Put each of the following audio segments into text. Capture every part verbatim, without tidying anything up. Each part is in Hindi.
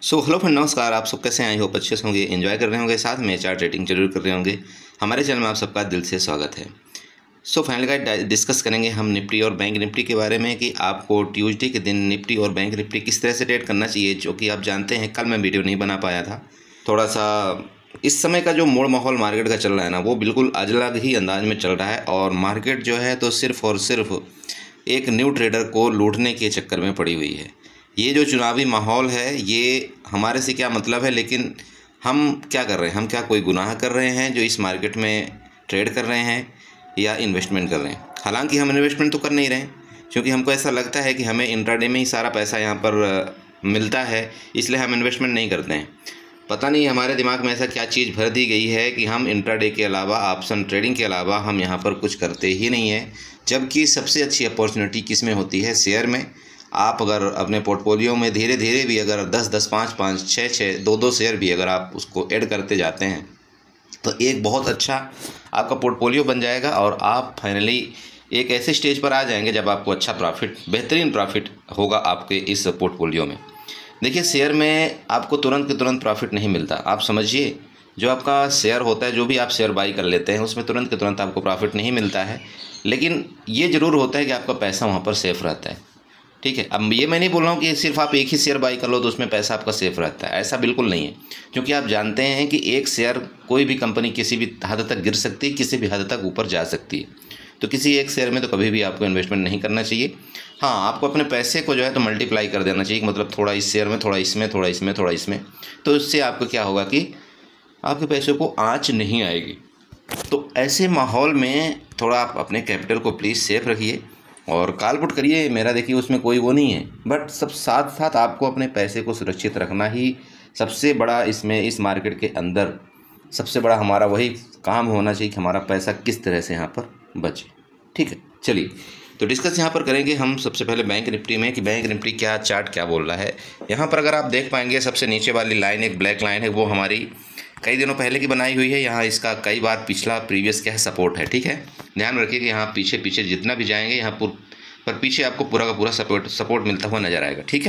सो हेलो फ्रेंड, नमस्कार। आप सब कैसे हैं? आई होप अच्छे से होंगे, एंजॉय कर रहे होंगे, साथ में चार्ट रेटिंग जरूर कर रहे होंगे। हमारे चैनल में आप सबका दिल से स्वागत है। सो फाइनल गाइड डिस्कस करेंगे हम निफ्टी और बैंक निफ्टी के बारे में कि आपको ट्यूसडे के दिन निफ्टी और बैंक निफ्टी किस तरह से ट्रेड करना चाहिए, जो कि आप जानते हैं कल मैं वीडियो नहीं बना पाया था। थोड़ा सा इस समय का जो मूड माहौल मार्केट का चल रहा है ना, वो बिल्कुल अलग ही अंदाज में चल रहा है और मार्केट जो है तो सिर्फ और सिर्फ एक न्यू ट्रेडर को लूटने के चक्कर में पड़ी हुई है। ये जो चुनावी माहौल है, ये हमारे से क्या मतलब है, लेकिन हम क्या कर रहे हैं? हम क्या कोई गुनाह कर रहे हैं जो इस मार्केट में ट्रेड कर रहे हैं या इन्वेस्टमेंट कर रहे हैं? हालांकि हम इन्वेस्टमेंट तो कर नहीं रहे हैं, क्योंकि हमको ऐसा लगता है कि हमें इंट्राडे में ही सारा पैसा यहाँ पर मिलता है, इसलिए हम इन्वेस्टमेंट नहीं करते हैं। पता नहीं हमारे दिमाग में ऐसा क्या चीज़ भर दी गई है कि हम इंट्राडे के अलावा, ऑप्शन ट्रेडिंग के अलावा हम यहाँ पर कुछ करते ही नहीं हैं। जबकि सबसे अच्छी अपॉर्चुनिटी किस में होती है? शेयर में। आप अगर अपने पोर्टफोलियो में धीरे धीरे भी अगर दस दस पाँच पाँच छः छः दो दो शेयर भी अगर आप उसको ऐड करते जाते हैं तो एक बहुत अच्छा आपका पोर्टफोलियो बन जाएगा और आप फाइनली एक ऐसे स्टेज पर आ जाएंगे जब आपको अच्छा प्रॉफिट, बेहतरीन प्रॉफिट होगा आपके इस पोर्टफोलियो में। देखिए, शेयर में आपको तुरंत के तुरंत प्रॉफिट नहीं मिलता। आप समझिए, जो आपका शेयर होता है, जो भी आप शेयर बाई कर लेते हैं, उसमें तुरंत के तुरंत आपको प्रॉफिट नहीं मिलता है, लेकिन ये ज़रूर होता है कि आपका पैसा वहाँ पर सेफ़ रहता है। ठीक है, अब ये मैं नहीं बोल रहा हूँ कि सिर्फ आप एक ही शेयर बाई कर लो तो उसमें पैसा आपका सेफ रहता है, ऐसा बिल्कुल नहीं है। क्योंकि आप जानते हैं कि एक शेयर, कोई भी कंपनी किसी भी हद तक गिर सकती है, किसी भी हद तक ऊपर जा सकती है। तो किसी एक शेयर में तो कभी भी आपको इन्वेस्टमेंट नहीं करना चाहिए। हाँ, आपको अपने पैसे को जो है तो मल्टीप्लाई कर देना चाहिए, मतलब थोड़ा इस शेयर में, थोड़ा इसमें, थोड़ा इसमें, थोड़ा इसमें। तो इससे आपको क्या होगा कि आपके पैसे को आँच नहीं आएगी। तो ऐसे माहौल में थोड़ा आप अपने कैपिटल को प्लीज़ सेफ रखिए और कॉल पुट करिए। मेरा देखिए उसमें कोई वो नहीं है, बट सब साथ साथ आपको अपने पैसे को सुरक्षित रखना ही सबसे बड़ा, इसमें इस मार्केट के अंदर सबसे बड़ा हमारा वही काम होना चाहिए कि हमारा पैसा किस तरह से यहाँ पर बचे। ठीक है, चलिए तो डिस्कस यहाँ पर करेंगे हम सबसे पहले बैंक निफ्टी में कि बैंक निफ्टी क्या चार्ट क्या बोल रहा है। यहाँ पर अगर आप देख पाएंगे, सबसे नीचे वाली लाइन एक ब्लैक लाइन है, वो हमारी कई दिनों पहले की बनाई हुई है। यहाँ इसका कई बार पिछला प्रीवियस क्या है, सपोर्ट है। ठीक है, ध्यान रखिए कि यहाँ पीछे पीछे जितना भी जाएंगे यहाँ पर पीछे आपको पूरा का पूरा सपोर्ट सपोर्ट मिलता हुआ नजर आएगा। ठीक है,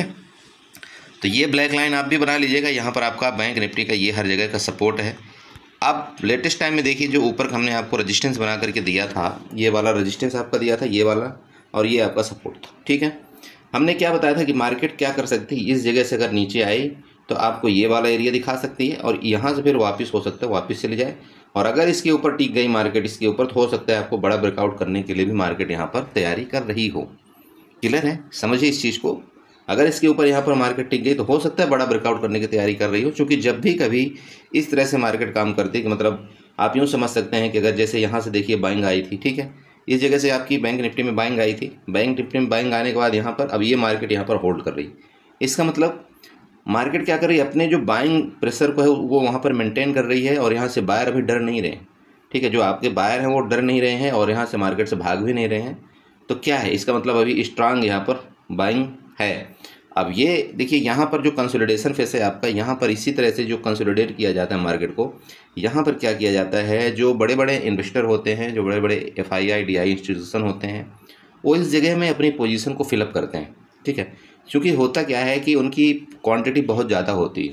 तो ये ब्लैक लाइन आप भी बना लीजिएगा। यहाँ पर आपका बैंक निफ्टी का ये हर जगह का सपोर्ट है। अब लेटेस्ट टाइम में देखिए, जो ऊपर हमने आपको रेजिस्टेंस बना करके दिया था, ये वाला रेजिस्टेंस आपका दिया था, ये वाला, और ये आपका सपोर्ट था। ठीक है, हमने क्या बताया था कि मार्केट क्या कर सकती है, इस जगह से अगर नीचे आई तो आपको ये वाला एरिया दिखा सकती है और यहाँ से फिर वापस हो सकता है वापस चले जाए, और अगर इसके ऊपर टिक गई मार्केट, इसके ऊपर, तो हो सकता है आपको बड़ा ब्रेकआउट करने के लिए भी मार्केट यहाँ पर तैयारी कर रही हो। क्लियर है? समझिए इस चीज़ को। अगर इसके ऊपर यहाँ पर मार्केट टिक गई तो हो सकता है बड़ा ब्रेकआउट करने की तैयारी कर रही हो। क्योंकि जब भी कभी इस तरह से मार्केट काम करती है कि मतलब आप यूँ समझ सकते हैं कि अगर जैसे यहाँ से देखिए बाइंग आई थी, ठीक है, इस जगह से आपकी बैंक निफ्टी में बाइंग आई थी, बैंक निफ्टी में बाइंग आने के बाद यहाँ पर अब ये मार्केट यहाँ पर होल्ड कर रही। इसका मतलब मार्केट क्या कर रही है, अपने जो बाइंग प्रेशर को है वो वहाँ पर मेंटेन कर रही है और यहाँ से बायर अभी डर नहीं रहे। ठीक है, जो आपके बायर हैं वो डर नहीं रहे हैं और यहाँ से मार्केट से भाग भी नहीं रहे हैं। तो क्या है इसका मतलब, अभी स्ट्रांग यहाँ पर बाइंग है। अब ये देखिए, यहाँ पर जो कंसोलिडेशन फेस है आपका, यहाँ पर इसी तरह से जो कंसोलिडेट किया जाता है मार्केट को, यहाँ पर क्या किया जाता है, जो बड़े बड़े इन्वेस्टर होते हैं, जो बड़े बड़े F I I D I institution होते हैं, वो इस जगह में अपनी पोजीशन को फिलअप करते हैं। ठीक है, क्योंकि होता क्या है कि उनकी क्वांटिटी बहुत ज़्यादा होती है,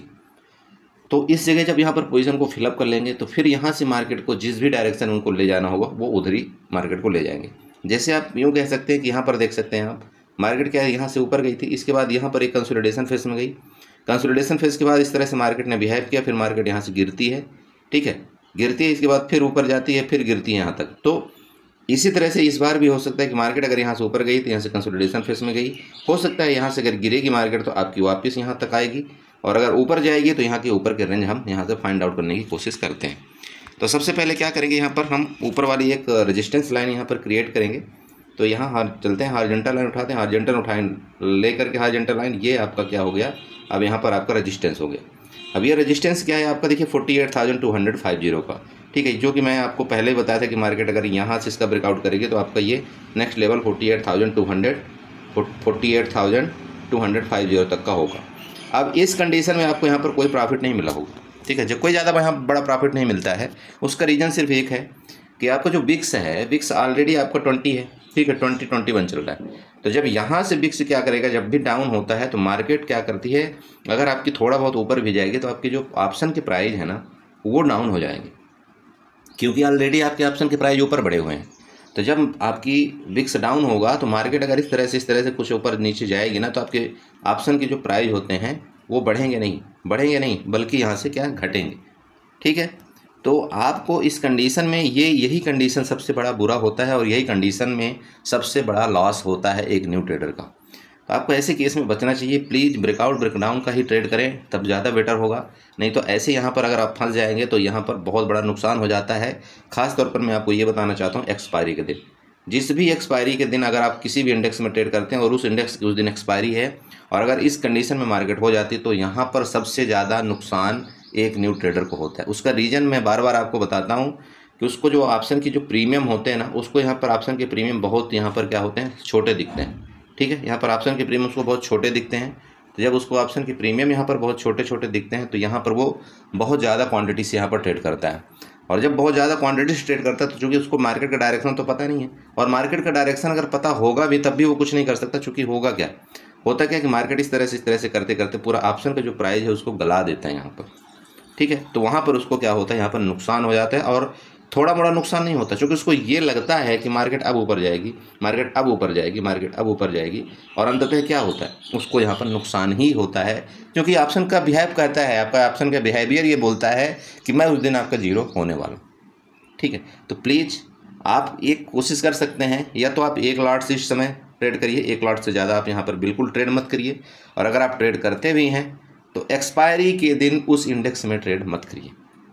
तो इस जगह जब यहाँ पर पोजीशन को फिलअप कर लेंगे तो फिर यहाँ से मार्केट को जिस भी डायरेक्शन उनको ले जाना होगा वो उधर ही मार्केट को ले जाएंगे। जैसे आप यूँ कह सकते हैं कि यहाँ पर देख सकते हैं आप, मार्केट क्या है, यहाँ से ऊपर गई थी, इसके बाद यहाँ पर एक कंसोलिडेशन फेस में गई, कंसोलिडेशन फेस के बाद इस तरह से मार्केट ने बिहेव किया, फिर मार्केट यहाँ से गिरती है। ठीक है, गिरती है, इसके बाद फिर ऊपर जाती है, फिर गिरती है यहाँ तक। तो इसी तरह से इस बार भी हो सकता है कि मार्केट अगर यहाँ से ऊपर गई तो यहाँ से कंसोलिडेशन फेस में गई, हो सकता है यहाँ से अगर गिरेगी मार्केट तो आपकी वापस यहाँ तक आएगी, और अगर ऊपर जाएगी तो यहाँ के ऊपर के रेंज हम यहाँ से फाइंड आउट करने की कोशिश करते हैं। तो सबसे पहले क्या करेंगे, यहाँ पर हम ऊपर वाली एक रेजिस्टेंस लाइन यहाँ पर क्रिएट करेंगे। तो यहाँ हार चलते हैं, हॉरिजॉन्टल लाइन उठाते हैं, हॉरिजॉन्टल उठाएं लेकर के हॉरिजॉन्टल लाइन, ये आपका क्या हो गया, अब यहाँ पर आपका रेजिस्टेंस हो गया। अब ये रेजिस्टेंस क्या है आपका, देखिए forty eight thousand two hundred five zero का। ठीक है, जो कि मैं आपको पहले ही बताया था कि मार्केट अगर यहाँ से इसका ब्रेकआउट करेगी तो आपका ये next level forty eight thousand two hundred forty eight thousand two hundred five zero तक का होगा। अब इस कंडीशन में आपको यहाँ पर कोई प्रॉफिट नहीं मिला होगा। ठीक है, जब कोई ज़्यादा यहाँ बड़ा प्रॉफिट नहीं मिलता है, उसका रीज़न सिर्फ एक है कि आपका जो विक्स है, विक्स ऑलरेडी आपका ट्वेंटी है, ठीक है, ट्वेंटी ट्वेंटी वन चल रहा है। तो जब यहाँ से विक्स क्या करेगा, जब भी डाउन होता है तो मार्केट क्या करती है, अगर आपकी थोड़ा बहुत ऊपर भी जाएगी तो आपकी जो ऑप्शन के प्राइस है ना वो डाउन हो जाएंगे, क्योंकि ऑलरेडी आपके ऑप्शन के प्राइस ऊपर बढ़े हुए हैं। तो जब आपकी विक्स डाउन होगा तो मार्केट अगर इस तरह से इस तरह से कुछ ऊपर नीचे जाएगी ना, तो आपके ऑप्शन के जो प्राइस होते हैं वो बढ़ेंगे नहीं बढ़ेंगे नहीं बल्कि यहाँ से क्या घटेंगे। ठीक है, तो आपको इस कंडीशन में ये यही कंडीशन सबसे बड़ा बुरा होता है और यही कंडीशन में सबसे बड़ा लॉस होता है एक न्यू ट्रेडर का। तो आपको ऐसे केस में बचना चाहिए। प्लीज़ ब्रेकआउट ब्रेकडाउन का ही ट्रेड करें, तब ज़्यादा बेटर होगा। नहीं तो ऐसे यहाँ पर अगर आप फंस जाएंगे तो यहाँ पर बहुत बड़ा नुकसान हो जाता है। ख़ास तौर पर मैं आपको ये बताना चाहता हूँ, एक्सपायरी के दिन, जिस भी एक्सपायरी के दिन अगर आप किसी भी इंडेक्स में ट्रेड करते हैं और उस इंडेक्स की उस दिन एक्सपायरी है और अगर इस कंडीशन में मार्केट हो जाती तो यहाँ पर सबसे ज़्यादा नुकसान एक न्यू ट्रेडर को होता है। उसका रीज़न मैं बार बार आपको बताता हूँ कि उसको जो ऑप्शन की जो प्रीमियम होते हैं ना, उसको यहाँ पर ऑप्शन के प्रीमियम बहुत यहाँ पर क्या होते हैं, छोटे दिखते हैं। ठीक है, यहाँ पर ऑप्शन के प्रीमियम उसको बहुत छोटे दिखते हैं। तो जब उसको ऑप्शन के प्रीमियम यहाँ पर बहुत छोटे छोटे दिखते हैं तो यहाँ पर वो बहुत ज़्यादा क्वांटिटी से यहाँ पर ट्रेड करता है। और जब बहुत ज़्यादा क्वांटिटी से ट्रेड करता है तो चूँकि उसको मार्केट का डायरेक्शन तो पता नहीं है, और मार्केट का डायरेक्शन अगर पता होगा भी तब भी वो कुछ नहीं कर सकता। चूँकि होगा क्या होता क्या कि मार्केट इस तरह से इस तरह से करते करते पूरा ऑप्शन का जो प्राइस है उसको गला देता है यहाँ पर। ठीक है, तो वहाँ पर उसको क्या होता है, यहाँ पर नुकसान हो जाता है। और थोड़ा मोड़ा नुकसान नहीं होता, क्योंकि उसको ये लगता है कि मार्केट अब ऊपर जाएगी, मार्केट अब ऊपर जाएगी, मार्केट अब ऊपर जाएगी, और अंततः क्या होता है, उसको यहाँ पर नुकसान ही होता है। क्योंकि ऑप्शन का बिहेव कहता है, आपका ऑप्शन का बिहेवियर ये बोलता है कि मैं उस दिन आपका जीरो होने वाला हूँ। ठीक है, तो प्लीज़ आप एक कोशिश कर सकते हैं, या तो आप एक लॉट से इस समय ट्रेड करिए, एक लॉट से ज़्यादा आप यहाँ पर बिल्कुल ट्रेड मत करिए। और अगर आप ट्रेड करते भी हैं तो एक्सपायरी के दिन उस इंडेक्स में ट्रेड मत करिए,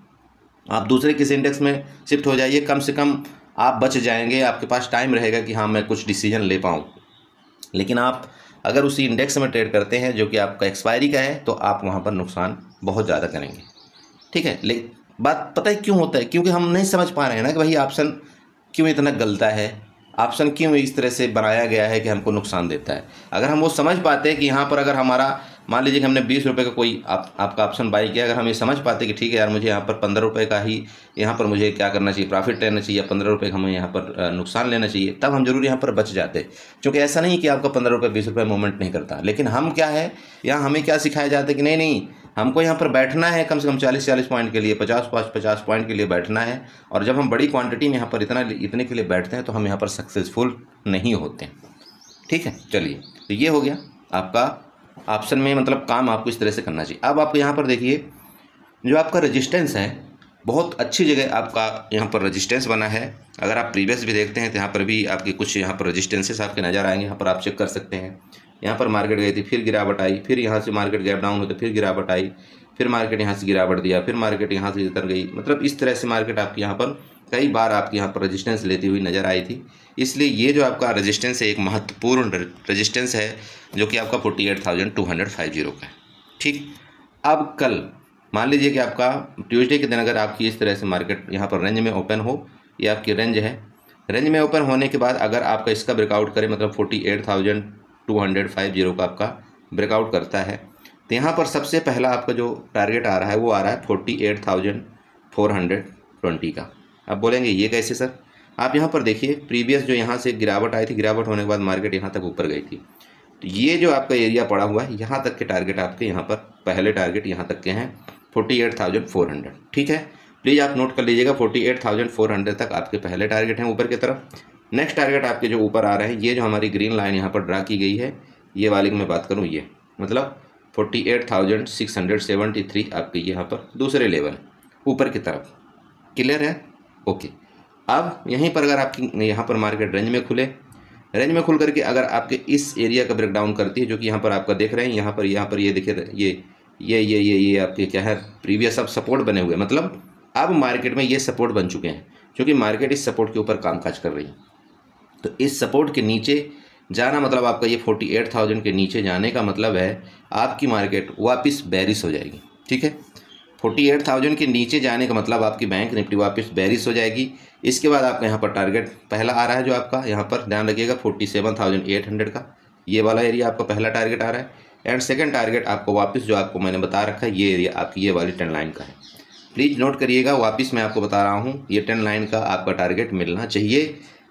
आप दूसरे किसी इंडेक्स में शिफ्ट हो जाइए। कम से कम आप बच जाएंगे, आपके पास टाइम रहेगा कि हाँ मैं कुछ डिसीजन ले पाऊँ। लेकिन आप अगर उसी इंडेक्स में ट्रेड करते हैं जो कि आपका एक्सपायरी का है तो आप वहाँ पर नुकसान बहुत ज़्यादा करेंगे। ठीक है, लेकिन बात पता है क्यों होता है, क्योंकि हम नहीं समझ पा रहे हैं ना कि भाई ऑप्शन क्यों इतना गलता है, ऑप्शन क्यों इस तरह से बनाया गया है कि हमको नुकसान देता है। अगर हम वो समझ पाते हैं कि यहाँ पर अगर हमारा मान लीजिए कि हमने बीस रुपये का कोई आप, आपका ऑप्शन बाई किया, अगर हम ये समझ पाते कि ठीक है यार मुझे यहाँ पर पंद्रह रुपये का ही यहाँ पर मुझे क्या करना चाहिए, प्रॉफिट लेना चाहिए, पंद्रह रुपये का हमें यहाँ पर नुकसान लेना चाहिए, तब हम जरूर यहाँ पर बच जाते। क्योंकि ऐसा नहीं कि आपका पंद्रह रुपये बीस रुपये मूवमेंट नहीं करता। लेकिन हम क्या है, यहाँ हमें क्या सिखाया जाता है कि नहीं नहीं हमको यहाँ पर बैठना है कम से कम चालीस चालीस पॉइंट के लिए, पचास पचास पॉइंट के लिए बैठना है। और जब हम बड़ी क्वांटिटी में यहाँ पर इतना इतने के लिए बैठते हैं तो हम यहाँ पर सक्सेसफुल नहीं होते। ठीक है, चलिए, तो ये हो गया आपका ऑप्शन में, मतलब काम आपको इस तरह से करना चाहिए। अब आपको यहाँ पर देखिए जो आपका रेजिस्टेंस है, बहुत अच्छी जगह आपका यहाँ पर रेजिस्टेंस बना है। अगर आप प्रीवियस भी देखते हैं तो यहाँ पर भी आपके कुछ यहाँ पर रेजिस्टेंसेस आपके नज़र आएंगे, यहाँ पर आप चेक कर सकते हैं। यहाँ पर मार्केट गई थी, फिर गिरावट आई, फिर यहाँ से मार्केट गैप डाउन होते, फिर गिरावट आई, फिर मार्केट यहाँ से गिरावट दिया, फिर मार्केट यहाँ से उतर गई। मतलब इस तरह से मार्केट आपकी यहाँ पर कई बार आपकी यहाँ पर रेजिस्टेंस लेती हुई नज़र आई थी। इसलिए ये जो आपका रेजिस्टेंस है एक महत्वपूर्ण रेजिस्टेंस है जो कि आपका forty eight thousand two hundred five zero का है। ठीक, अब कल मान लीजिए कि आपका ट्यूसडे के दिन अगर आपकी इस तरह से मार्केट यहाँ पर रेंज में ओपन हो, ये आपकी रेंज है, रेंज में ओपन होने के बाद अगर आपका इसका ब्रेकआउट करे, मतलब forty eight thousand two hundred five zero का आपका ब्रेकआउट करता है, तो यहाँ पर सबसे पहला आपका जो टारगेट आ रहा है वो आ रहा है forty eight thousand four hundred twenty का। अब बोलेंगे ये कैसे सर, आप यहाँ पर देखिए प्रीवियस जो यहाँ से गिरावट आई थी, गिरावट होने के बाद मार्केट यहाँ तक ऊपर गई थी, तो ये जो आपका एरिया पड़ा हुआ है यहाँ तक के टारगेट आपके यहाँ पर पहले टारगेट यहाँ तक के हैं forty eight thousand four hundred. ठीक है, प्लीज़ आप नोट कर लीजिएगा, forty eight thousand four hundred तक आपके पहले टारगेट हैं ऊपर की तरफ। नेक्स्ट टारगेट आपके जो ऊपर आ रहे हैं, ये जो हमारी ग्रीन लाइन यहाँ पर ड्रा की गई है, ये वाली की मैं बात करूँ, ये मतलब forty eight thousand six hundred seventy three आपके यहाँ पर दूसरे लेवल ऊपर की तरफ। क्लियर है? ओके, अब यहीं पर अगर आपकी यहाँ पर मार्केट रेंज में खुले, रेंज में खुल करके अगर आपके इस एरिया का ब्रेकडाउन करती है, जो कि यहाँ पर आपका देख रहे हैं, यहाँ पर यहाँ पर ये देखिए ये ये ये ये ये आपके क्या है, प्रीवियस अब सपोर्ट बने हुए, मतलब अब मार्केट में ये सपोर्ट बन चुके हैं, क्योंकि मार्केट इस सपोर्ट के ऊपर कामकाज कर रही है। तो इस सपोर्ट के नीचे जाना मतलब आपका ये फोर्टी एट थाउजेंड के नीचे जाने का मतलब है आपकी मार्केट वापस बेरिश हो जाएगी। ठीक है, फोर्टी एट थाउजेंड के नीचे जाने का मतलब आपकी बैंक निफ्टी वापस बेरिश हो जाएगी। इसके बाद आपका यहाँ पर टारगेट पहला आ रहा है, जो आपका यहाँ पर ध्यान रखिएगा forty seven thousand eight hundred का, ये वाला एरिया आपका पहला टारगेट आ रहा है। एंड सेकंड टारगेट आपको वापस जो आपको मैंने बता रखा है, ये एरिया आपकी ये वाली टेन लाइन का है। प्लीज़ नोट करिएगा, वापस मैं आपको बता रहा हूँ, ये टेन लाइन का आपका टारगेट मिलना चाहिए।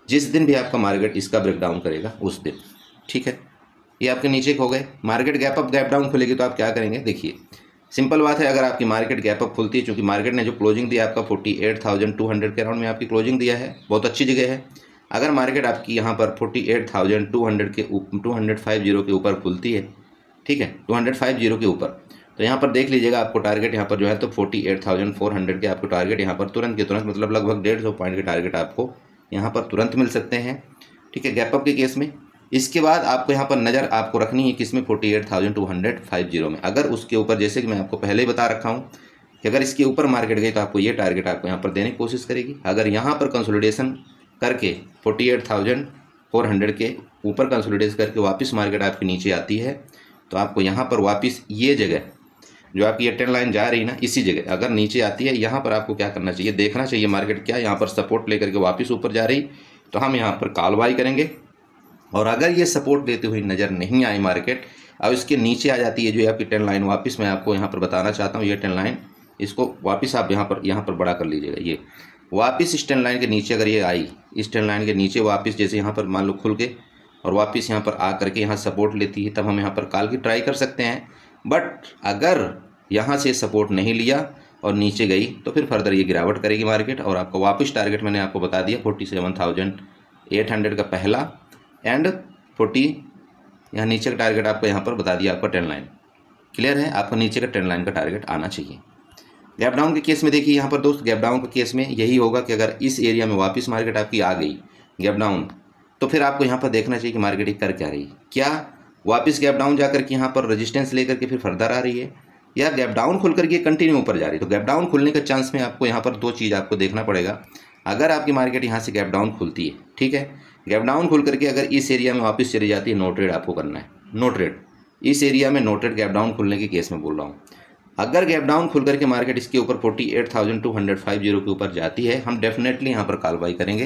जिस दिन भी आपका मार्केट इसका ब्रेकडाउन करेगा उस दिन, ठीक है। ये आपके नीचे हो गए, market gap up gap down खुलेगी तो आप क्या करेंगे, देखिए सिंपल बात है, अगर आपकी मार्केट गैप अप खुलती है, चूंकि मार्केट ने जो क्लोजिंग दिया आपका forty eight thousand two hundred के अराउंड में आपकी क्लोजिंग दिया है, बहुत अच्छी जगह है। अगर मार्केट आपकी यहाँ पर forty eight thousand two hundred के टू हंड्रेड फाइव जीरो के ऊपर खुलती है, ठीक है, टू हंड्रेड फाइव जीरो के ऊपर, तो यहाँ पर देख लीजिएगा आपको टारगेट यहाँ पर जो है तो forty eight thousand four hundred के आपको टारगेट यहाँ पर तुरंत के तुरंत, मतलब लगभग डेढ़ सौ पॉइंट के टारगेट आपको यहाँ पर तुरंत मिल सकते हैं, ठीक है, गैप अप के केस में। इसके बाद आपको यहाँ पर नज़र आपको रखनी है किसमें, forty eight thousand two hundred five zero में। अगर उसके ऊपर, जैसे कि मैं आपको पहले ही बता रखा हूँ कि अगर इसके ऊपर मार्केट गई तो आपको ये टारगेट आपको यहाँ पर देने की कोशिश करेगी। अगर यहाँ पर कंसोलिडेशन करके forty eight thousand four hundred के ऊपर कंसोलिडेशन करके वापस मार्केट आपके नीचे आती है तो आपको यहाँ पर वापस ये जगह जो आपकी ये ट्रेंड लाइन जा रही है ना, इसी जगह अगर नीचे आती है, यहाँ पर आपको क्या करना चाहिए, देखना चाहिए मार्केट क्या यहाँ पर सपोर्ट लेकर के वापस ऊपर जा रही तो हम यहाँ पर कॉल बाई करेंगे। और अगर ये सपोर्ट लेते हुए नज़र नहीं आई मार्केट, अब इसके नीचे आ जाती है जो आपकी ट्रेंड लाइन, वापस मैं आपको यहाँ पर बताना चाहता हूँ, ये ट्रेंड लाइन इसको वापस आप यहाँ पर यहाँ पर बड़ा कर लीजिएगा। ये वापस इस ट्रेंड लाइन के नीचे अगर ये आई, इस ट्रेंड लाइन के नीचे वापस जैसे यहाँ पर मान लो खुल के और वापस यहाँ पर आ करके यहाँ सपोर्ट लेती है, तब हम यहाँ पर कॉल की ट्राई कर सकते हैं। बट अगर यहाँ से सपोर्ट नहीं लिया और नीचे गई तो फिर फर्दर ये गिरावट करेगी मार्केट और आपको वापस टारगेट मैंने आपको बता दिया forty seven thousand eight hundred का पहला एंड फोर्टी यहाँ नीचे का टारगेट आपको यहाँ पर बता दिया आपका ट्रेंड लाइन। क्लियर है, आपको नीचे का ट्रेंड लाइन का टारगेट आना चाहिए। गैप डाउन के केस में देखिए यहाँ पर दोस्त, गैप डाउन के केस में यही होगा कि अगर इस एरिया में वापस मार्केट आपकी आ गई गैप डाउन, तो फिर आपको यहाँ पर देखना चाहिए कि मार्केट कर क्या रही, क्या वापस गैप डाउन जाकर के यहाँ पर रेजिस्टेंस लेकर के फिर फर्दर आ रही है, या गैप डाउन खुल करके कंटिन्यू ऊपर जा रही है। तो गैप डाउन खुलने के चांस में आपको यहाँ पर दो चीज़ आपको देखना पड़ेगा। अगर आपकी मार्केट यहाँ से गैप डाउन खुलती है, ठीक है, गैप डाउन खुल करके अगर इस एरिया में वापस चली जाती है, नो ट्रेड आपको करना है, नो ट्रेड इस एरिया में, नो ट्रेड गैप डाउन खुलने के केस में बोल रहा हूँ। अगर गैप डाउन खुल करके मार्केट इसके ऊपर forty eight thousand two hundred five zero के ऊपर जाती है, हम डेफिनेटली यहाँ पर कॉल बाई करेंगे।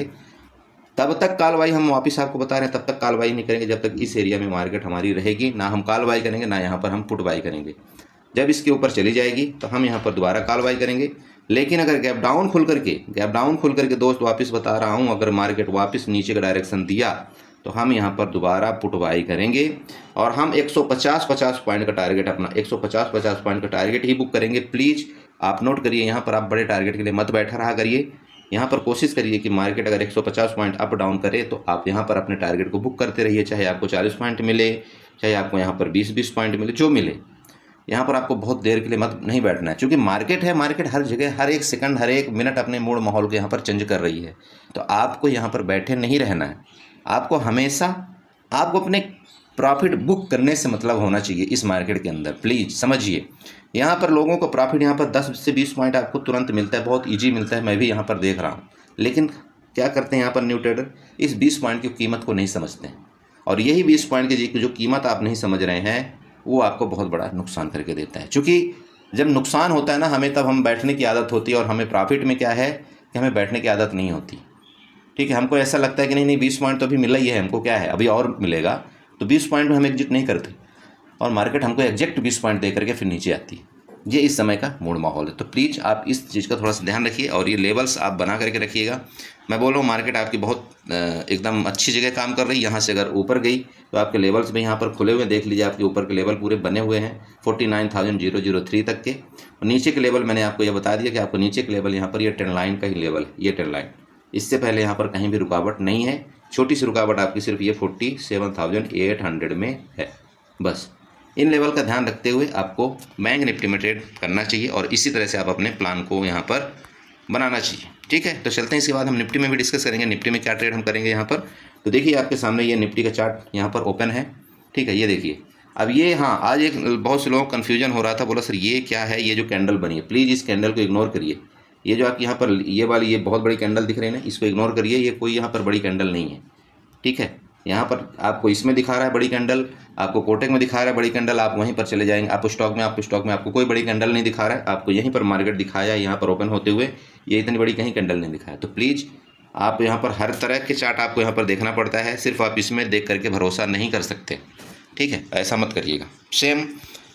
तब तक कॉल बाई हम वापस आपको बता रहे हैं, तब तक कॉल बाई नहीं करेंगे जब तक इस एरिया में मार्केट हमारी रहेगी, ना हम कॉल बाई करेंगे ना यहाँ पर हम पुट बाई करेंगे। जब इसके ऊपर चली जाएगी तो हम यहाँ पर दोबारा कॉल बाई करेंगे। लेकिन अगर गैप डाउन खुल करके गैप डाउन खुल करके दोस्त वापस बता रहा हूँ, अगर मार्केट वापस नीचे का डायरेक्शन दिया तो हम यहाँ पर दोबारा पुट बाई करेंगे और हम एक सौ पचास पचास पॉइंट का टारगेट, अपना एक सौ पचास पचास पॉइंट का टारगेट ही बुक करेंगे। प्लीज़ आप नोट करिए, यहाँ पर आप बड़े टारगेट के लिए मत बैठा रहा करिए। यहाँ पर कोशिश करिए कि मार्केट अगर एक सौ पचास पॉइंट अप डाउन करे तो आप यहाँ पर अपने टारगेट को बुक करते रहिए, चाहे आपको चालीस पॉइंट मिले, चाहे आपको यहाँ पर बीस बीस पॉइंट मिले, जो मिले। यहाँ पर आपको बहुत देर के लिए मत नहीं बैठना है, क्योंकि मार्केट है, मार्केट हर जगह हर एक सेकंड हर एक मिनट अपने मूड माहौल को यहाँ पर चेंज कर रही है। तो आपको यहाँ पर बैठे नहीं रहना है, आपको हमेशा आपको अपने प्रॉफिट बुक करने से मतलब होना चाहिए इस मार्केट के अंदर। प्लीज़ समझिए, यहाँ पर लोगों को प्रॉफिट यहाँ पर दस से बीस पॉइंट आपको तुरंत मिलता है, बहुत ईजी मिलता है, मैं भी यहाँ पर देख रहा हूँ। लेकिन क्या करते हैं यहाँ पर न्यू ट्रेडर, इस बीस पॉइंट की कीमत को नहीं समझते हैं, और यही बीस पॉइंट की जो कीमत आप नहीं समझ रहे हैं वो आपको बहुत बड़ा नुकसान करके देता है। क्योंकि जब नुकसान होता है ना हमें, तब हम बैठने की आदत होती है, और हमें प्रॉफिट में क्या है कि हमें बैठने की आदत नहीं होती। ठीक है, हमको ऐसा लगता है कि नहीं नहीं बीस पॉइंट तो अभी मिला ही है, हमको क्या है अभी और मिलेगा, तो बीस पॉइंट में हम एग्जिट नहीं करते, और मार्केट हमको एग्जैक्ट बीस पॉइंट दे करके फिर नीचे आती है। ये इस समय का मूड माहौल है। तो प्लीज़ आप इस चीज़ का थोड़ा सा ध्यान रखिए, और ये लेवल्स आप बना करके रखिएगा। मैं बोल रहा हूँ मार्केट आपकी बहुत एकदम अच्छी जगह काम कर रही है। यहाँ से अगर ऊपर गई तो आपके लेवल्स भी यहाँ पर खुले हुए, देख लीजिए आपके ऊपर के लेवल पूरे बने हुए हैं forty nine thousand zero zero three तक के। और नीचे के लेवल मैंने आपको ये बता दिया कि आपको नीचे के लेवल यहाँ पर ये ट्रेंड लाइन का ही लेवल, ये ट्रेंड लाइन, इससे पहले यहाँ पर कहीं भी रुकावट नहीं है। छोटी सी रुकावट आपकी सिर्फ ये forty seven thousand eight hundred में है। बस इन लेवल का ध्यान रखते हुए आपको बैंक निफ्टी में ट्रेड करना चाहिए, और इसी तरह से आप अपने प्लान को यहाँ पर बनाना चाहिए। ठीक है, तो चलते हैं, इसके बाद हम निफ्टी में भी डिस्कस करेंगे, निफ्टी में क्या ट्रेड हम करेंगे यहाँ पर। तो देखिए आपके सामने ये निफ्टी का चार्ट यहाँ पर ओपन है। ठीक है, ये देखिए अब ये, हाँ आज एक बहुत से लोगों को कन्फ्यूजन हो रहा था, बोला सर ये क्या है, ये जो कैंडल बनी है, प्लीज़ इस कैंडल को इग्नोर करिए। ये जो आपके यहाँ पर ये वाली ये बहुत बड़ी कैंडल दिख रही है ना, इसको इग्नोर करिए, ये कोई यहाँ पर बड़ी कैंडल नहीं है। ठीक है, यहाँ पर आपको इसमें दिखा रहा है बड़ी कैंडल, आपको कोटेक में दिखा रहा है बड़ी कैंडल, आप वहीं पर चले जाएंगे। आप स्टॉक में आप स्टॉक में आपको कोई बड़ी कैंडल नहीं दिखा रहा है, आपको यहीं पर मार्केट दिखाया है, यहाँ पर ओपन होते हुए ये इतनी बड़ी कहीं कैंडल नहीं दिखाया। तो प्लीज़ आप यहाँ पर हर तरह के चार्ट आपको यहाँ पर देखना पड़ता है, सिर्फ आप इसमें देख करके भरोसा नहीं कर सकते। ठीक है, ऐसा मत करिएगा। सेम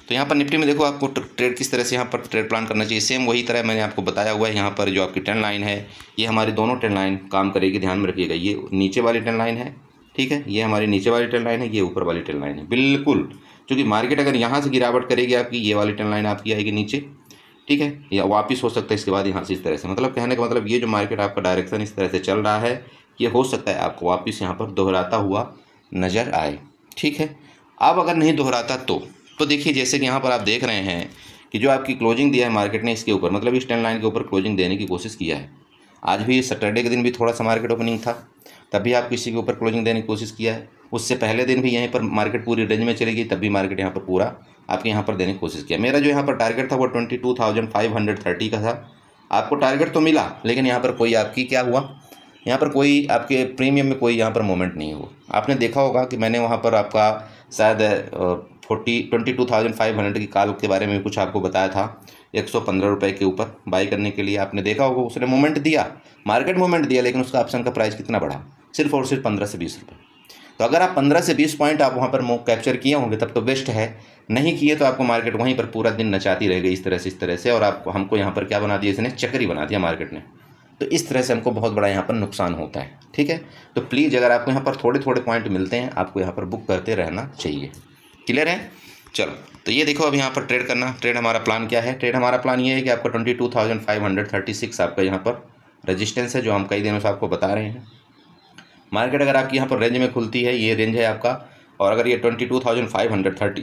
तो यहाँ पर निफ्टी में देखो आपको ट्रेड किस तरह से यहाँ पर ट्रेड प्लान करना चाहिए। सेम वही तरह मैंने आपको बताया हुआ है। यहाँ पर जो आपकी ट्रेंड लाइन है ये हमारी दोनों ट्रेंड लाइन काम करेगी, ध्यान में रखिएगा। ये नीचे वाली ट्रेंड लाइन है, ठीक है, ये हमारी नीचे वाली ट्रेंड लाइन है, ये ऊपर वाली ट्रेंड लाइन है, बिल्कुल। क्योंकि मार्केट अगर यहाँ से गिरावट करेगी आपकी, ये वाली ट्रेंड लाइन आपकी आएगी नीचे, ठीक है, या वापस हो सकता है इसके बाद यहाँ से इस तरह से। मतलब कहने का मतलब ये जो मार्केट आपका डायरेक्शन इस तरह से चल रहा है, ये हो सकता है आपको वापस यहाँ पर दोहराता हुआ नज़र आए, ठीक है। अब अगर नहीं दोहराता तो तो देखिए जैसे कि यहाँ पर आप देख रहे हैं कि जो आपकी क्लोजिंग दिया है मार्केट ने इसके ऊपर, मतलब इस ट्रेंड लाइन के ऊपर क्लोजिंग देने की कोशिश किया है। आज भी सैटरडे के दिन भी थोड़ा सा मार्केट ओपनिंग था, तब भी आप इसी के ऊपर क्लोजिंग देने की कोशिश किया है। उससे पहले दिन भी यहीं पर मार्केट पूरी रेंज में चली गई, तब भी मार्केट यहाँ पर पूरा आपके यहाँ पर देने की कोशिश किया। मेरा जो यहाँ पर टारगेट था वो twenty two thousand five hundred thirty का था। आपको टारगेट तो मिला, लेकिन यहाँ पर कोई आपकी क्या हुआ, यहाँ पर कोई आपके प्रीमियम में कोई यहाँ पर मूवमेंट नहीं हुआ। आपने देखा होगा कि मैंने वहाँ पर आपका शायद forty twenty two thousand five hundred की कॉल के बारे में कुछ आपको बताया था, एक सौ पंद्रह रुपये के ऊपर बाई करने के लिए। आपने देखा होगा उसने मूवमेंट दिया, मार्केट मूवमेंट दिया, लेकिन उसका ऑप्शन का प्राइस कितना बढ़ा, सिर्फ और सिर्फ पंद्रह से बीस रुपये। तो अगर आप पंद्रह से बीस पॉइंट आप वहाँ पर कैप्चर किए होंगे तब तो बेस्ट है, नहीं किए तो आपको मार्केट वहीं पर पूरा दिन नचाती रह गई इस तरह से इस तरह से। और आपको हमको यहाँ पर क्या बना दिया, इसने चक्री बना दिया मार्केट ने। तो इस तरह से हमको बहुत बड़ा यहाँ पर नुकसान होता है, ठीक है। तो प्लीज़ अगर आपको यहाँ पर थोड़े थोड़े पॉइंट मिलते हैं, आपको यहाँ पर बुक करते रहना चाहिए। क्लियर है? चलो, तो ये देखो अब यहाँ पर ट्रेड करना, ट्रेड हमारा प्लान क्या है। ट्रेड हमारा प्लान ये है कि आपका twenty two thousand five hundred thirty six आपका यहाँ पर रेजिस्टेंस है, जो हम कई दिनों से आपको बता रहे हैं। मार्केट अगर आपकी यहाँ पर रेंज में खुलती है, ये रेंज है आपका, और अगर ये twenty two thousand five hundred thirty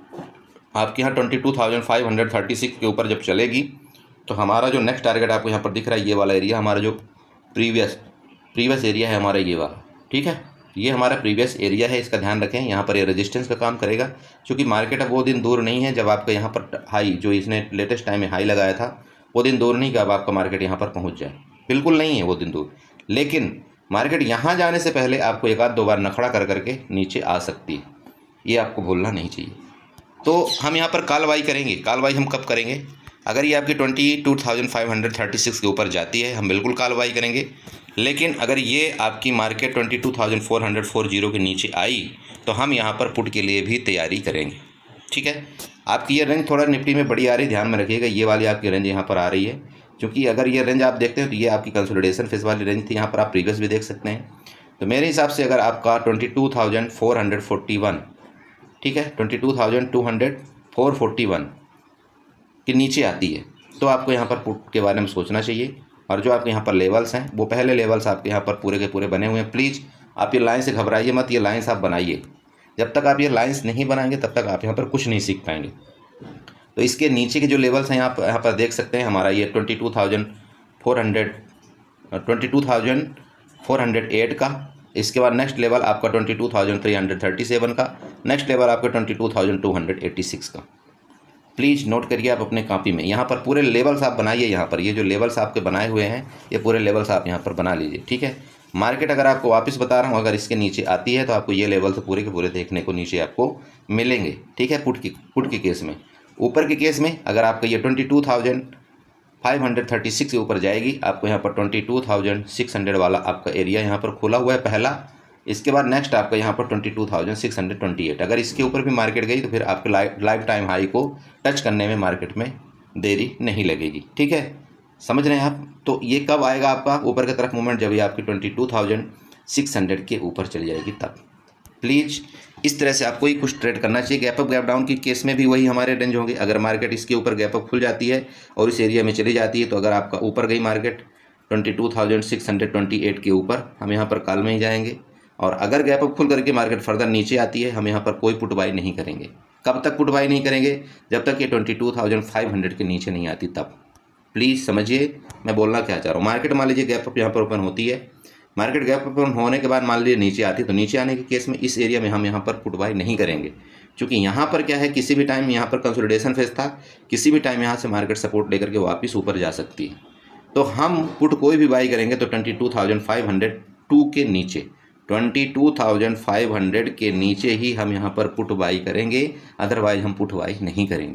आपके यहाँ twenty two thousand five hundred thirty six के ऊपर जब चलेगी, तो हमारा जो नेक्स्ट टारगेट आपको यहाँ पर दिख रहा है, ये वाला एरिया हमारा जो प्रीवियस प्रीवियस एरिया है हमारा ये वाला, ठीक है, ये हमारा प्रीवियस एरिया है, इसका ध्यान रखें। यहाँ पर ये रेजिस्टेंस का काम करेगा, क्योंकि मार्केट अब वो दिन दूर नहीं है जब आपका यहाँ पर हाई, जो इसने लेटेस्ट टाइम में हाई लगाया था, वो दिन दूर नहीं कि अब आपका मार्केट यहाँ पर पहुँच जाए, बिल्कुल नहीं है वो दिन दूर। लेकिन मार्केट यहाँ जाने से पहले आपको एक आध दो बार नखड़ा कर करके नीचे आ सकती है, ये आपको भूलना नहीं चाहिए। तो हम यहाँ पर कॉल बाई करेंगे। कॉल बाई हम कब करेंगे? अगर ये आपकी twenty two thousand five hundred thirty six के ऊपर जाती है, हम बिल्कुल कॉल बाई करेंगे। लेकिन अगर ये आपकी market twenty two thousand four hundred forty के नीचे आई, तो हम यहाँ पर पुट के लिए भी तैयारी करेंगे, ठीक है। आपकी ये रेंज थोड़ा निफ्टी में बड़ी आ रही है, ध्यान में रखिएगा। ये वाली आपकी रेंज यहाँ पर आ रही है, क्योंकि अगर ये रेंज आप देखते हैं तो ये आपकी कंसोलिडेशन फेस वाली रेंज थी। यहाँ पर आप प्रीवियस भी देख सकते हैं। तो मेरे हिसाब से अगर आपका twenty two thousand four hundred forty one, ठीक है, twenty two thousand two hundred four forty one के नीचे आती है, तो आपको यहाँ पर पुट के बारे में सोचना चाहिए। और जो आपके यहाँ पर लेवल्स हैं, वो पहले लेवल्स आपके यहाँ पर पूरे के पूरे बने हुए हैं। प्लीज़ आप ये लाइन से घबराइए मत, ये लाइन्स आप बनाइए। जब तक आप ये लाइन्स नहीं बनाएंगे तब तक आप यहाँ पर कुछ नहीं सीख पाएंगे। तो इसके नीचे के जो लेवल्स हैं आप यहाँ पर देख सकते हैं, हमारा ये twenty two thousand four hundred twenty two thousand four hundred eight का, इसके बाद नेक्स्ट लेवल आपका twenty two thousand three hundred thirty seven का, नेक्स्ट लेवल आपका twenty two thousand two hundred eighty six का। प्लीज़ नोट करिए आप अपने कॉपी में, यहाँ पर पूरे लेवल्स आप बनाइए। यहाँ पर ये जो लेवल्स आपके बनाए हुए हैं, ये पूरे लेवल्स आप यहाँ पर बना लीजिए, ठीक है। मार्केट अगर आपको वापस बता रहा हूँ, अगर इसके नीचे आती है तो आपको ये लेवल्स पूरे के पूरे देखने को नीचे आपको मिलेंगे, ठीक है। पुट की पुट के केस में, ऊपर के केस में अगर आपका ये twenty two thousand five hundred thirty six के ऊपर जाएगी, आपको यहाँ पर twenty two thousand six hundred वाला आपका एरिया यहाँ पर खुला हुआ है पहला। इसके बाद नेक्स्ट आपका यहाँ पर twenty two thousand six hundred twenty eight, अगर इसके ऊपर भी मार्केट गई तो फिर आपके लाइफ लाइफ टाइम हाई को टच करने में मार्केट में देरी नहीं लगेगी, ठीक है। समझ रहे हैं आप? तो ये कब आएगा आपका ऊपर की तरफ मूवमेंट? जब ये आपकी twenty two thousand six hundred के ऊपर चली जाएगी तब। प्लीज़ इस तरह से आपको ही कुछ ट्रेड करना चाहिए। गैप अप गैप डाउन की केस में भी वही हमारे रेंज होंगे। अगर मार्केट इसके ऊपर गैप अप खुल जाती है और इस एरिया में चली जाती है, तो अगर आपका ऊपर गई market twenty two thousand six hundred twenty eight के ऊपर, हम यहाँ पर कॉल में ही जाएंगे। और अगर गैप अप खुल करके मार्केट फर्दर नीचे आती है, हम यहाँ पर कोई पुट बाई नहीं करेंगे। कब तक पुट बाई नहीं करेंगे? जब तक ये twenty two thousand five hundred के नीचे नहीं आती तब। प्लीज़ समझिए मैं बोलना क्या चाह रहा हूँ। मार्केट मान लीजिए गैप अप यहाँ पर ओपन होती है, मार्केट गैप ओपन होने के बाद मान लीजिए नीचे आती है, तो नीचे आने के केस में इस एरिया में हम यहाँ पर पुट बाई नहीं करेंगे, क्योंकि यहाँ पर क्या है, किसी भी टाइम यहाँ पर कंसोलिडेशन फेज था, किसी भी टाइम यहाँ से मार्केट सपोर्ट लेकर के वापस ऊपर जा सकती है। तो हम पुट कोई भी बाई करेंगे तो twenty two thousand five hundred two के नीचे, twenty two thousand five hundred के नीचे ही हम यहाँ पर पुट बाई करेंगे, अदरवाइज हम पुट बाई नहीं करेंगे।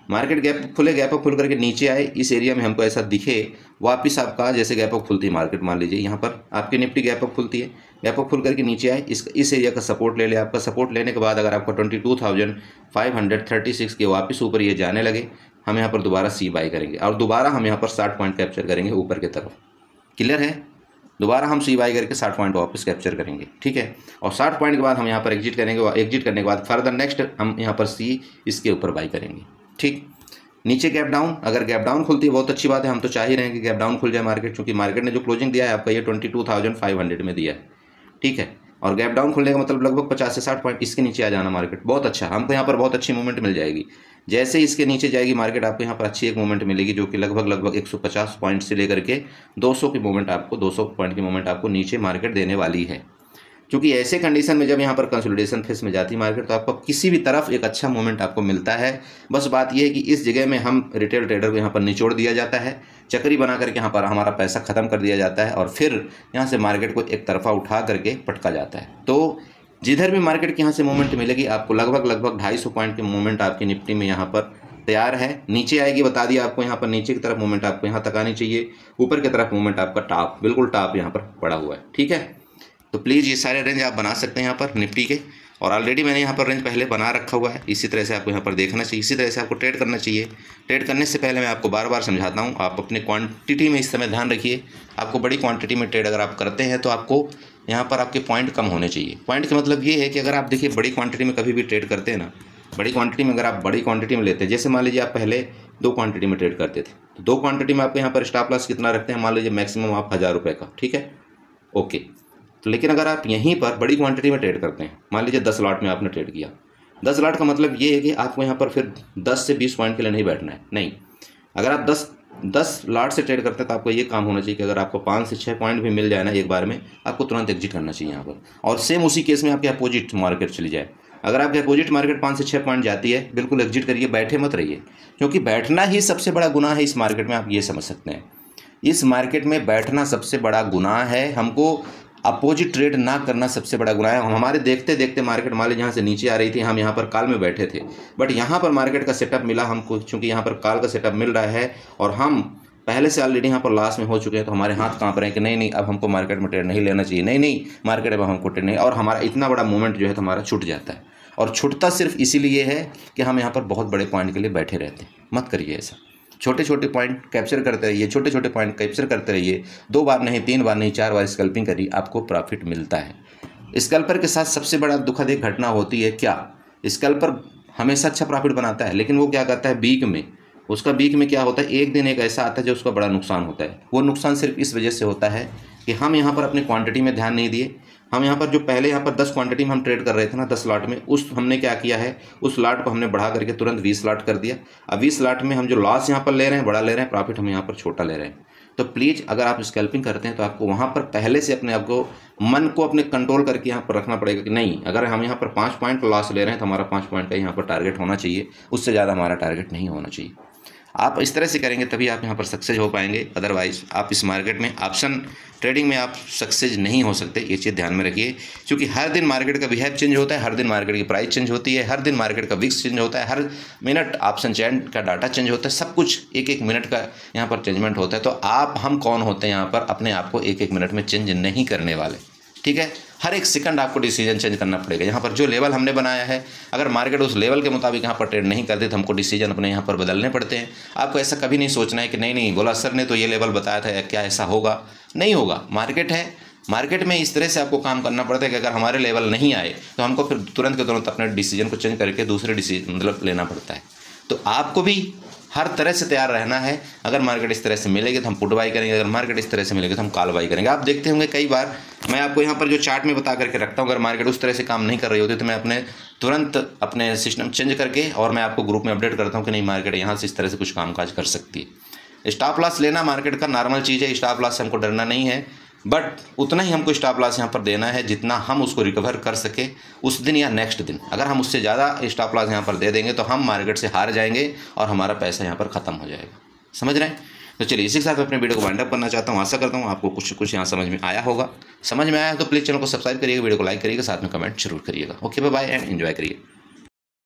मार्केट गैप खुले, गैप अप खुल करके नीचे आए, इस एरिया में हमको ऐसा दिखे, वापस आपका जैसे गैप अप खुलती है मार्केट, मान लीजिए यहाँ पर आपकी निफ्टी गैप अप खुलती है, गैप अप खुल करके नीचे आए, इस इस एरिया का सपोर्ट ले ले। आपका सपोर्ट लेने के बाद अगर आपका twenty two thousand five hundred thirty six के वापस ऊपर ये जाने लगे, हम यहाँ पर दोबारा सी बाई करेंगे और दोबारा हम यहाँ पर साठ पॉइंट कैप्चर करेंगे ऊपर की तरफ। क्लियर है? दोबारा हम सी बाई करके साठ पॉइंट वापस कैप्चर करेंगे, ठीक है। और साठ पॉइंट के बाद हम यहाँ पर एग्जिट करेंगे, एग्जिट करने के बाद फर्दर नेक्स्ट हम यहाँ पर सी इसके ऊपर बाई करेंगे, ठीक। नीचे गैप डाउन, अगर गैप डाउन खुलती है बहुत अच्छी बात है, हम तो चाह ही रहे हैं कि गैप डाउन खुल जाए मार्केट, क्योंकि मार्केट ने जो क्लोजिंग दिया है आपका ये twenty two thousand five hundred में दिया है, ठीक है। और गैप डाउन खुलने का मतलब लगभग पचास से साठ पॉइंट इसके नीचे आ जाना मार्केट, बहुत अच्छा, हमको यहाँ पर बहुत अच्छी मूवमेंट मिल जाएगी। जैसे इसके नीचे जाएगी मार्केट, आपको यहाँ पर अच्छी एक मूवमेंट मिलेगी जो कि लगभग लगभग एक सौ पचास पॉइंट से लेकर के दो सौ की मूवमेंट आपको दो सौ पॉइंट की मूवमेंट आपको नीचे मार्केट देने वाली है। क्योंकि ऐसे कंडीशन में जब यहाँ पर कंसोलिडेशन फेस में जाती है मार्केट, तो आपको किसी भी तरफ एक अच्छा मूवमेंट आपको मिलता है। बस बात यह है कि इस जगह में हम रिटेल ट्रेडर को यहाँ पर निचोड़ दिया जाता है, चक्री बना करके यहाँ पर हमारा पैसा ख़त्म कर दिया जाता है और फिर यहाँ से मार्केट को एक तरफा उठा करके पटका जाता है। तो जिधर भी मार्केट की यहाँ से मूवमेंट मिलेगी आपको लगभग लगभग ढाई सौ पॉइंट की मूवमेंट आपकी निफ्टी में यहाँ पर तैयार है। नीचे आएगी, बता दिया आपको, यहाँ पर नीचे की तरफ मूवमेंट आपको यहाँ तक आनी चाहिए, ऊपर की तरफ मूवमेंट आपका टॉप, बिल्कुल टॉप यहाँ पर पड़ा हुआ है, ठीक है। तो प्लीज़ ये सारे रेंज आप बना सकते हैं यहाँ पर निफ्टी के, और ऑलरेडी मैंने यहाँ पर रेंज पहले बना रखा हुआ है। इसी तरह से आपको यहाँ पर देखना चाहिए, इसी तरह से आपको ट्रेड करना चाहिए। ट्रेड करने से पहले मैं आपको बार बार समझाता हूँ, आप अपने क्वांटिटी में इस समय ध्यान रखिए। आपको बड़ी क्वांटिटी में ट्रेड अगर आप करते हैं तो आपको यहाँ पर आपके पॉइंट कम होने चाहिए। पॉइंट का मतलब ये है कि अगर आप देखिए बड़ी क्वांटिटी में कभी भी ट्रेड करते हैं ना, बड़ी क्वांटिटी में अगर आप बड़ी क्वांटिटी में लेते हैं, जैसे मान लीजिए आप पहले दो क्वांटिटी में ट्रेड करते थे, तो दो क्वांटिटी में आपको यहाँ पर स्टॉप लॉस कितना रखते हैं, मान लीजिए मैक्सिमम आप हज़ार रुपये का, ठीक है, ओके। तो लेकिन अगर आप यहीं पर बड़ी क्वांटिटी में ट्रेड करते हैं, मान लीजिए दस लॉट में आपने ट्रेड किया, दस लॉट का मतलब ये है कि आपको यहाँ पर फिर दस से बीस पॉइंट के लिए नहीं बैठना है, नहीं। अगर आप दस दस लॉट से ट्रेड करते हैं तो आपको ये काम होना चाहिए कि अगर आपको पाँच से छः पॉइंट भी मिल जाए ना एक बार में, आपको तुरंत एग्जिट करना चाहिए यहाँ पर। और सेम उसी केस में आपके अपोजिट मार्केट चली जाए, अगर आपके अपोजिट मार्केट पाँच से छः पॉइंट जाती है, बिल्कुल एग्जिट करिए, बैठे मत रहिए, क्योंकि बैठना ही सबसे बड़ा गुनाह है इस मार्केट में। आप ये समझ सकते हैं, इस मार्केट में बैठना सबसे बड़ा गुनाह है। हमको अपोजिट ट्रेड ना करना सबसे बड़ा गुनाह है। हम हमारे देखते देखते मार्केट मान लीजिए यहाँ से नीचे आ रही थी, हम यहाँ पर काल में बैठे थे, बट यहाँ पर मार्केट का सेटअप मिला हमको, चूँकि यहाँ पर काल का सेटअप मिल रहा है और हम पहले से ऑलरेडी यहाँ पर लॉस में हो चुके हैं, तो हमारे हाथ कांप रहे हैं कि नहीं नहीं अब हमको मार्केट में ट्रेड नहीं लेना चाहिए, नहीं नहीं मार्केट अब हमको ट्रेड नहीं, और हमारा इतना बड़ा मूवमेंट जो है तो हमारा छूट जाता है। और छूटता सिर्फ इसीलिए है कि हम यहाँ पर बहुत बड़े पॉइंट के लिए बैठे रहते हैं। मत करिए ऐसा, छोटे छोटे पॉइंट कैप्चर करते रहिए, छोटे छोटे पॉइंट कैप्चर करते रहिए, दो बार नहीं, तीन बार नहीं, चार बार स्कल्पिंग करिए, आपको प्रॉफिट मिलता है। स्कल्पर के साथ सबसे बड़ा दुखद एक घटना होती है, क्या, स्कल्पर हमेशा अच्छा प्रॉफिट बनाता है, लेकिन वो क्या करता है बीक में, उसका बीक में क्या होता है, एक दिन एक ऐसा आता है जो उसका बड़ा नुकसान होता है। वो नुकसान सिर्फ इस वजह से होता है कि हम यहाँ पर अपनी क्वांटिटी में ध्यान नहीं दिए। हम यहाँ पर जो पहले यहाँ पर दस क्वांटिटी में हम ट्रेड कर रहे थे ना, दस लाट में, उस हमने क्या किया है, उस लाट को हमने बढ़ा करके तुरंत बीस लाट कर दिया। अब बीस लाट में हम जो लॉस यहाँ पर ले रहे हैं बड़ा ले रहे हैं, प्रॉफिट हम यहाँ पर छोटा ले रहे हैं। तो प्लीज़ अगर आप स्कैल्पिंग करते हैं तो आपको वहाँ पर पहले से अपने आपको मन को अपने कंट्रोल करके यहाँ पर रखना पड़ेगा कि नहीं, अगर हम यहाँ पर पाँच पॉइंट लॉस ले रहे हैं तो हमारा पाँच पॉइंट का यहाँ पर टारगेट होना चाहिए, उससे ज़्यादा हमारा टारगेट नहीं होना चाहिए। आप इस तरह से करेंगे तभी आप यहाँ पर सक्सेस हो पाएंगे, अदरवाइज आप इस मार्केट में ऑप्शन ट्रेडिंग में आप सक्सेस नहीं हो सकते। ये चीज़ ध्यान में रखिए, क्योंकि हर दिन मार्केट का बिहेव चेंज होता है, हर दिन मार्केट की प्राइस चेंज होती है, हर दिन मार्केट का विक्स चेंज होता है, हर मिनट ऑप्शन चैन का डाटा चेंज होता है, सब कुछ एक एक मिनट का यहाँ पर चेंजमेंट होता है। तो आप हम कौन होते हैं यहाँ पर अपने आप को एक एक मिनट में चेंज नहीं करने वाले, ठीक है। हर एक सेकंड आपको डिसीजन चेंज करना पड़ेगा। यहाँ पर जो लेवल हमने बनाया है, अगर मार्केट उस लेवल के मुताबिक यहाँ पर ट्रेड नहीं करते तो हमको डिसीजन अपने यहाँ पर बदलने पड़ते हैं। आपको ऐसा कभी नहीं सोचना है कि नहीं नहीं बोला सर ने तो ये लेवल बताया था, क्या ऐसा होगा, नहीं होगा। मार्केट है, मार्केट में इस तरह से आपको काम करना पड़ता है कि अगर हमारे लेवल नहीं आए तो हमको फिर तुरंत के तुरंत अपने डिसीजन को चेंज करके दूसरे डिसीजन मतलब लेना पड़ता है। तो आपको भी हर तरह से तैयार रहना है। अगर मार्केट इस तरह से मिलेगी तो हम पुट बाई करेंगे, अगर मार्केट इस तरह से मिलेगी तो हम कॉल बाई करेंगे। आप देखते होंगे कई बार मैं आपको यहाँ पर जो चार्ट में बता करके रखता हूँ, अगर मार्केट उस तरह से काम नहीं कर रही होती तो मैं अपने तुरंत अपने सिस्टम चेंज करके और मैं आपको ग्रुप में अपडेट करता हूँ कि नहीं मार्केट यहाँ से इस तरह से कुछ काम काज कर सकती है। स्टॉप लॉस लेना मार्केट का नॉर्मल चीज़ है, स्टॉप लॉस से हमको डरना नहीं है, बट उतना ही हमको स्टॉप लॉस यहाँ पर देना है जितना हम उसको रिकवर कर सके उस दिन या नेक्स्ट दिन। अगर हम उससे ज़्यादा स्टॉप लॉस यहाँ पर दे देंगे तो हम मार्केट से हार जाएंगे और हमारा पैसा यहाँ पर ख़त्म हो जाएगा। समझ रहे हैं? तो चलिए इसी के साथ मैं अपने वीडियो को वाइंड अप करना चाहता हूँ। आशा करता हूँ आपको कुछ कुछ यहाँ समझ में आया होगा। समझ में आया तो प्लीज़ चैनल को सब्सक्राइब करिएगा, वीडियो को लाइक करिएगा, साथ में कमेंट जरूर करिएगा। Okay bye bye and enjoy करिए।